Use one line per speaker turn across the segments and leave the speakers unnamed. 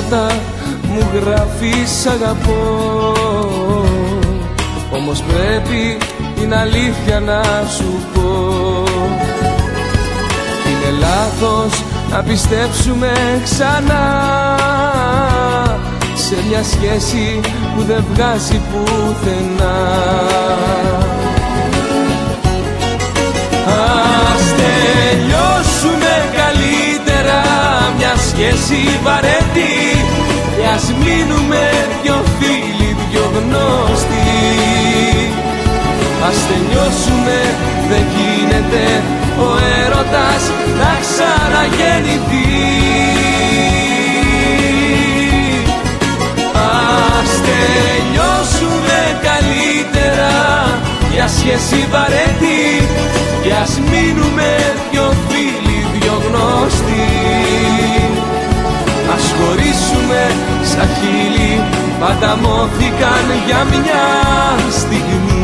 κάρτα μου γράφεις αγαπώ. Όμως πρέπει την αλήθεια να σου πω. Είναι λάθος να πιστέψουμε ξανά σε μια σχέση που δεν βγάζει πουθενά. Ας τελειώσουμε καλύτερα μια σχέση βαρετή και ας μείνουμε δυο φίλοι, δυο γνωστοί. Ας τελειώσουμε, δεν γίνεται ο έρωτας να ξαναγεννηθεί. Ας τελειώσουμε καλύτερα μια σχέση βαρετή και ας μείνουμε δυο φίλοι, δυο γνωστοί. Ας χωρίσουμε σαν χείλη πανταμώθηκαν για μια στιγμή.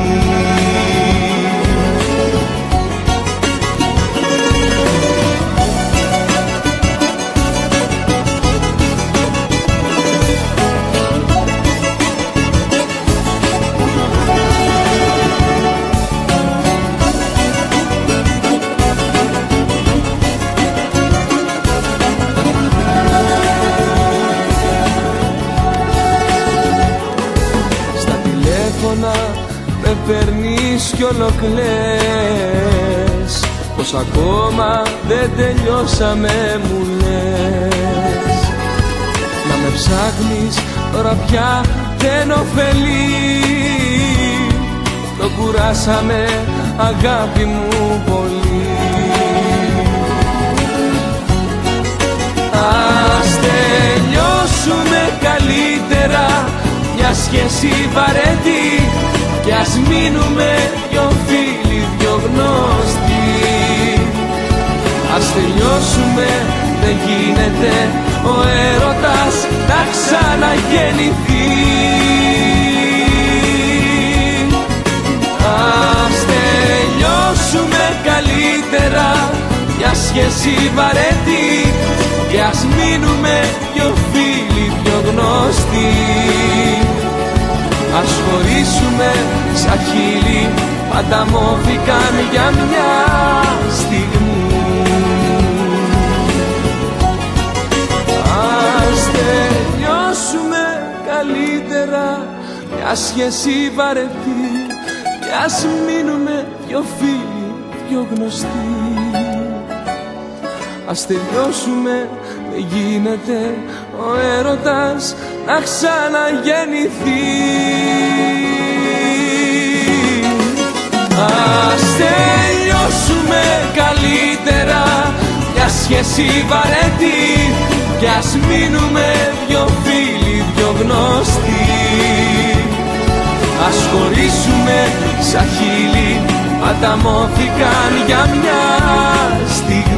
Με παίρνεις κι όλο κλαις, πως ακόμα δεν τελειώσαμε μου λες. Να με ψάχνεις τώρα πια δεν ωφελεί, το κουράσαμε αγάπη μου πολύ. Ας τελειώσουμε καλύτερα μια σχέση βαρετή κι ας μείνουμε δυο φίλοι, δυο γνωστοί. Ας τελειώσουμε, δεν γίνεται ο έρωτας να ξαναγεννηθεί. Ας τελειώσουμε καλύτερα μια σχέση βαρετή και ας μείνουμε δυο φίλοι, δυο γνωστοί. Ας χωρίσουμε σαν χείλη πανταμώθηκαν για μια στιγμή. Ας τελειώσουμε καλύτερα μια σχέση βαρετή και ας μείνουμε δυο φίλοι, δυο γνωστοί. Ας τελειώσουμε, δεν γίνεται ο έρωτας να ξαναγεννηθεί. Ας τελειώσουμε καλύτερα μια σχέση βαρετή και ας μείνουμε δυο φίλοι, δυο γνωστοί. Ας χωρίσουμε σαν χείλη πανταμώθηκαν για μια στιγμή.